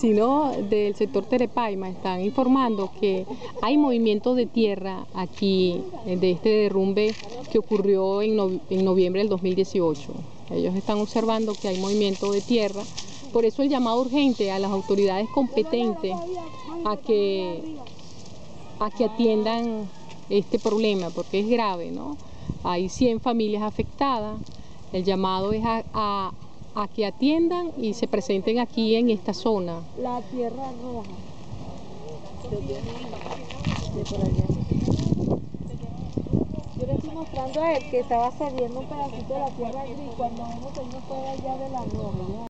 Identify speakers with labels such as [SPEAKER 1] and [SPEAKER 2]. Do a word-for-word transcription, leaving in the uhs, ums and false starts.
[SPEAKER 1] Sino del sector Terepaima están informando que hay movimiento de tierra aquí de este derrumbe que ocurrió en, no, en noviembre del dos mil dieciocho. Ellos están observando que hay movimiento de tierra, por eso el llamado urgente a las autoridades competentes a que, a que atiendan este problema, porque es grave, ¿no? Hay cien familias afectadas, el llamado es a, a a que atiendan y se presenten aquí en esta zona.
[SPEAKER 2] La tierra roja. De por allá. Yo le estoy mostrando a él que estaba cediendo un pedacito de la tierra gris cuando uno se fue allá de la roja.